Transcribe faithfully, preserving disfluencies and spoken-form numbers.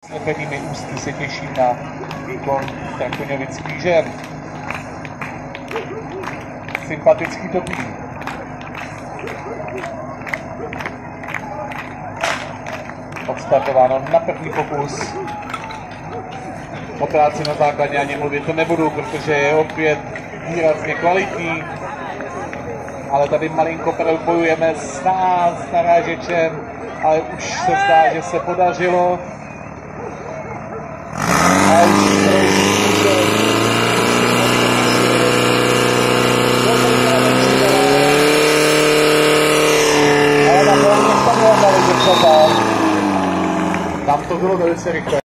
Slepenými ústy se těší na výkon Strakoňovických žen. Sympatický topí. Odstartováno na první pokus. O práci na základně ani mluvit to nebudu, protože je opět výrazně kvalitní. Ale tady malinko bojujeme s nás narážečem, ale už se zdá, že se podařilo. A už ale na to tam to bylo velice rychle.